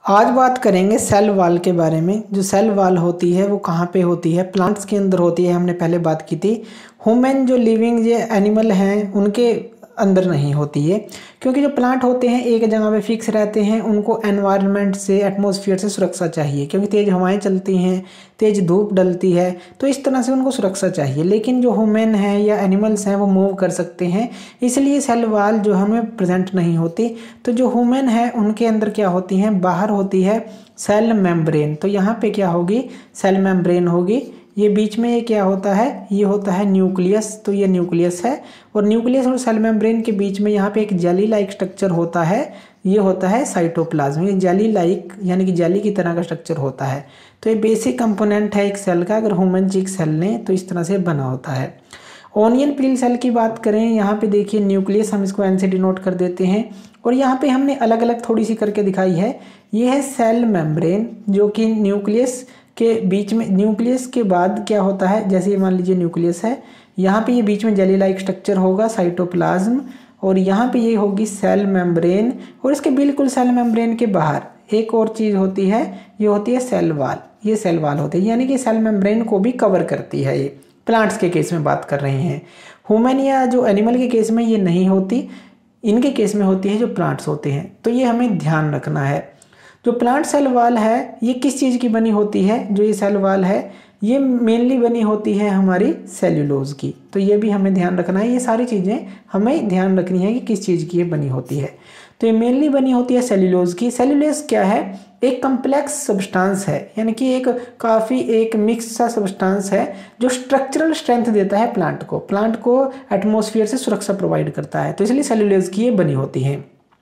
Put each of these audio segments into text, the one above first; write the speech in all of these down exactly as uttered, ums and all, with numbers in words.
आज बात करेंगे सेल वॉल के बारे में। जो सेल वॉल होती है वो कहाँ पे होती है? प्लांट्स के अंदर होती है, हमने पहले बात की थी। ह्यूमन जो लिविंग जो एनिमल हैं उनके अंदर नहीं होती है, क्योंकि जो प्लांट होते हैं एक जगह पे फिक्स रहते हैं। उनको एनवायरनमेंट से, एटमॉस्फेयर से सुरक्षा चाहिए, क्योंकि तेज़ हवाएं चलती हैं, तेज़ धूप डलती है, तो इस तरह से उनको सुरक्षा चाहिए। लेकिन जो ह्यूमन हैं या एनिमल्स हैं वो मूव कर सकते हैं, इसलिए सेल वॉल जो हमें प्रेजेंट नहीं होती। तो जो ह्यूमन है उनके अंदर क्या होती हैं? बाहर होती है सेल मेम्ब्रेन। तो यहाँ पे क्या होगी? सेल मेम्ब्रेन होगी। ये बीच में ये क्या होता है? ये होता है न्यूक्लियस। तो ये न्यूक्लियस है, और न्यूक्लियस और सेल मेम्ब्रेन के बीच में यहाँ पे एक जेली लाइक स्ट्रक्चर होता है। ये होता है साइटोप्लाज्म। ये जेली लाइक यानी कि जेली की तरह का स्ट्रक्चर होता है। तो ये बेसिक कंपोनेंट है एक सेल का। अगर ह्यूमन चीक सेल लें तो इस तरह से बना होता है। ओनियन पील सेल की बात करें, यहाँ पे देखिए न्यूक्लियस, हम इसको एन से डिनोट कर देते हैं, और यहाँ पे हमने अलग अलग थोड़ी सी करके दिखाई है। ये है सेल मेम्ब्रेन, जो कि न्यूक्लियस के बीच में, न्यूक्लियस के बाद क्या होता है? जैसे ये मान लीजिए न्यूक्लियस है, यहाँ पे ये बीच में जेली लाइक स्ट्रक्चर होगा साइटोप्लाज्म, और यहाँ पे ये होगी सेल मेम्ब्रेन, और इसके बिल्कुल सेल मेम्ब्रेन के बाहर एक और चीज़ होती है, ये होती है सेल वॉल। ये सेल वॉल होती है, यानी कि सेल मेम्ब्रेन को भी कवर करती है। ये प्लांट्स के केस में बात कर रहे हैं। ह्यूमन या जो एनिमल के केस में ये नहीं होती, इनके केस में होती है जो प्लांट्स होते हैं। तो ये हमें ध्यान रखना है। जो प्लांट सेल वॉल है ये किस चीज़ की बनी होती है? जो ये सेल वॉल है ये मेनली बनी होती है हमारी सेल्यूलोज की। तो ये भी हमें ध्यान रखना है। ये सारी चीज़ें हमें ध्यान रखनी है कि किस चीज़ की ये बनी होती है। तो ये मेनली बनी होती है सेल्यूलोज की। सेल्यूलोज क्या है? एक कम्प्लेक्स सब्सटेंस है, यानी कि एक काफ़ी एक मिक्स सा सब्सटेंस है जो स्ट्रक्चरल स्ट्रेंथ देता है प्लांट को, प्लांट को एटमॉस्फेयर से सुरक्षा प्रोवाइड करता है। तो इसलिए सेल्यूलोज की ये बनी होती है।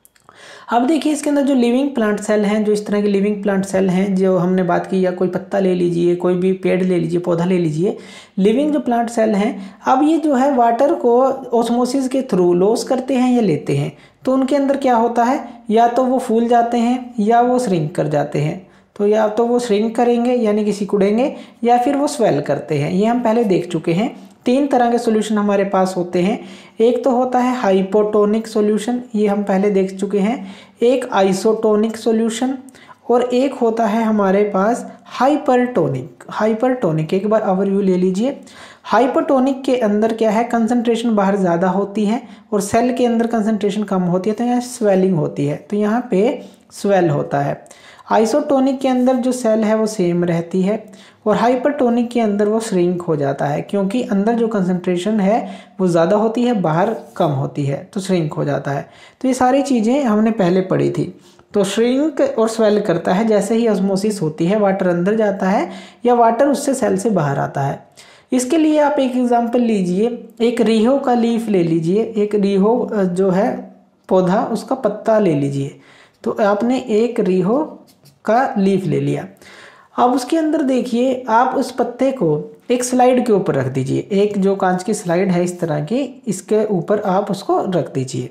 अब देखिए इसके अंदर जो लिविंग प्लांट सेल हैं, जो इस तरह के लिविंग प्लांट सेल हैं जो हमने बात की, या कोई पत्ता ले लीजिए, कोई भी पेड़ ले लीजिए, पौधा ले लीजिए, लिविंग जो प्लांट सेल हैं, अब ये जो है वाटर को ऑस्मोसिस के थ्रू लॉस करते हैं या लेते हैं। तो उनके अंदर क्या होता है? या तो वो फूल जाते हैं या वो श्रिंक कर जाते हैं। तो या तो वो श्रिंक करेंगे यानी कि सिकुड़ेंगे, या फिर वो स्वेल करते हैं। ये हम पहले देख चुके हैं। तीन तरह के सॉल्यूशन हमारे पास होते हैं। एक तो होता है हाइपोटोनिक सॉल्यूशन, ये हम पहले देख चुके हैं। एक आइसोटोनिक सॉल्यूशन, और एक होता है हमारे पास हाइपरटोनिक। हाइपरटोनिक एक बार ओवरव्यू ले लीजिए। हाइपरटोनिक के अंदर क्या है? कंसंट्रेशन बाहर ज़्यादा होती है और सेल के अंदर कंसंट्रेशन कम होती है, तो यहाँ स्वेलिंग होती है, तो यहाँ पे स्वेल होता है। आइसोटोनिक के अंदर जो सेल है वो सेम रहती है, और हाइपरटोनिक के अंदर वो श्रिंक हो जाता है, क्योंकि अंदर जो कंसंट्रेशन है वो ज़्यादा होती है, बाहर कम होती है, तो श्रिंक हो जाता है। तो ये सारी चीज़ें हमने पहले पढ़ी थी। तो श्रिंक और स्वेल करता है जैसे ही ऑस्मोसिस होती है, वाटर अंदर जाता है या वाटर उससे सेल से बाहर आता है। इसके लिए आप एक एग्जाम्पल लीजिए, एक रीहो का लीफ ले लीजिए। एक रीहो जो है पौधा, उसका पत्ता ले लीजिए। तो आपने एक रीहो का लीफ ले लिया। अब उसके अंदर देखिए, आप उस पत्ते को एक स्लाइड के ऊपर रख दीजिए। एक जो कांच की स्लाइड है इस तरह की, इसके ऊपर आप उसको रख दीजिए।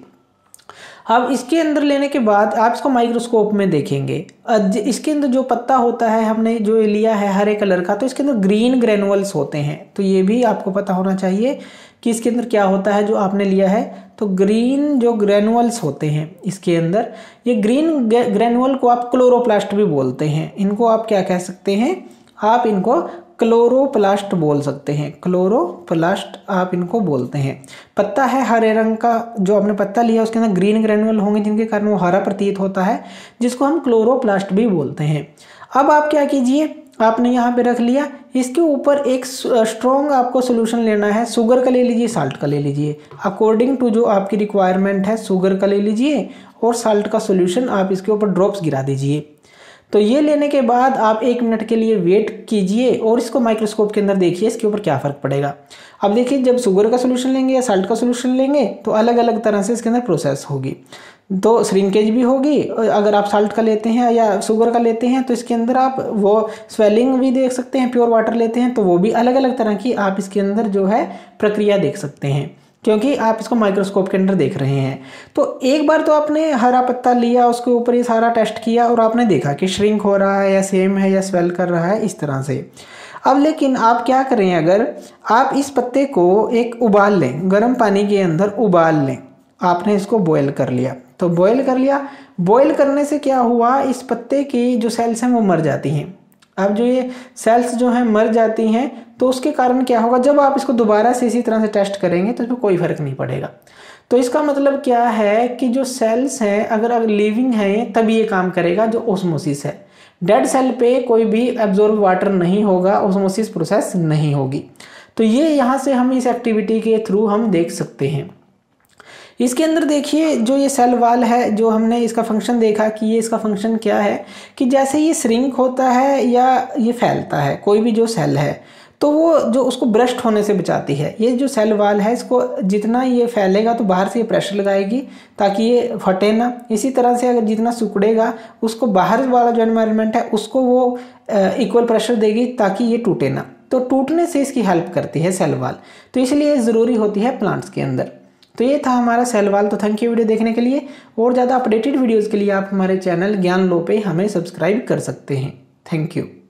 अब इसके अंदर लेने के बाद आप इसको माइक्रोस्कोप में देखेंगे। इसके अंदर जो पत्ता होता है, हमने जो लिया है हरे कलर का, तो इसके अंदर ग्रीन ग्रेनुअल्स होते हैं। तो ये भी आपको पता होना चाहिए कि इसके अंदर क्या होता है जो आपने लिया है। तो ग्रीन जो ग्रेनुअल्स होते हैं इसके अंदर, ये ग्रीन ग्रेनुअल को आप क्लोरोप्लास्ट भी बोलते हैं। इनको आप क्या कह सकते हैं? आप इनको क्लोरोप्लास्ट बोल सकते हैं। क्लोरोप्लास्ट आप इनको बोलते हैं। पत्ता है हरे रंग का, जो आपने पत्ता लिया उसके अंदर ग्रीन ग्रेनुअल होंगे जिनके कारण वो हरा प्रतीत होता है, जिसको हम क्लोरोप्लास्ट भी बोलते हैं। अब आप क्या कीजिए, आपने यहाँ पे रख लिया, इसके ऊपर एक स्ट्रॉन्ग आपको सोल्यूशन लेना है। शुगर का ले लीजिए, साल्ट का ले लीजिए, अकॉर्डिंग टू जो आपकी रिक्वायरमेंट है। शुगर का ले लीजिए और साल्ट का सोल्यूशन आप इसके ऊपर ड्रॉप्स गिरा दीजिए। तो ये लेने के बाद आप एक मिनट के लिए वेट कीजिए और इसको माइक्रोस्कोप के अंदर देखिए इसके ऊपर क्या फ़र्क पड़ेगा। अब देखिए, जब शुगर का सोल्यूशन लेंगे या साल्ट का सोल्यूशन लेंगे तो अलग अलग तरह से इसके अंदर प्रोसेस होगी। तो श्रिंकेज भी होगी। अगर आप साल्ट का लेते हैं या शुगर का लेते हैं तो इसके अंदर आप वो स्वेलिंग भी देख सकते हैं। प्योर वाटर लेते हैं तो वो भी अलग अलग तरह की आप इसके अंदर जो है प्रक्रिया देख सकते हैं, क्योंकि आप इसको माइक्रोस्कोप के अंदर देख रहे हैं। तो एक बार तो आपने हरा पत्ता लिया, उसके ऊपर ये सारा टेस्ट किया और आपने देखा कि श्रिंक हो रहा है या सेम है या स्वेल कर रहा है, इस तरह से। अब लेकिन आप क्या करें, अगर आप इस पत्ते को एक उबाल लें, गर्म पानी के अंदर उबाल लें, आपने इसको बॉयल कर लिया, तो बॉयल कर लिया। बॉयल करने से क्या हुआ, इस पत्ते की जो सेल्स हैं वो मर जाती हैं। अब जो ये सेल्स जो हैं मर जाती हैं तो उसके कारण क्या होगा, जब आप इसको दोबारा से इसी तरह से टेस्ट करेंगे तो इसमें कोई फर्क नहीं पड़ेगा। तो इसका मतलब क्या है कि जो सेल्स हैं अगर अगर लिविंग है तभी ये काम करेगा, जो ओस्मोसिस है। डेड सेल पे कोई भी एब्जॉर्ब वाटर नहीं होगा, ओस्मोसिस प्रोसेस नहीं होगी। तो ये यहाँ से हम इस एक्टिविटी के थ्रू हम देख सकते हैं। इसके अंदर देखिए जो ये सेल वाल है, जो हमने इसका फंक्शन देखा कि ये इसका फंक्शन क्या है कि जैसे ये श्रिंक होता है या ये फैलता है, कोई भी जो सेल है तो वो जो उसको ब्रस्ट होने से बचाती है। ये जो सेल वाल है इसको जितना ये फैलेगा तो बाहर से ये प्रेशर लगाएगी ताकि ये फटे ना। इसी तरह से अगर जितना सिकुड़ेगा उसको बाहर वाला जो एनवायरनमेंट है उसको वो इक्वल प्रेशर देगी ताकि ये टूटे ना। तो टूटने से इसकी हेल्प करती है सेल वाल, तो इसलिए ज़रूरी होती है प्लांट्स के अंदर। तो ये था हमारा सेल वाल। तो थैंक यू वीडियो देखने के लिए। और ज़्यादा अपडेटेड वीडियोज़ के लिए आप हमारे चैनल ज्ञान लो पे हमें सब्सक्राइब कर सकते हैं। Thank you.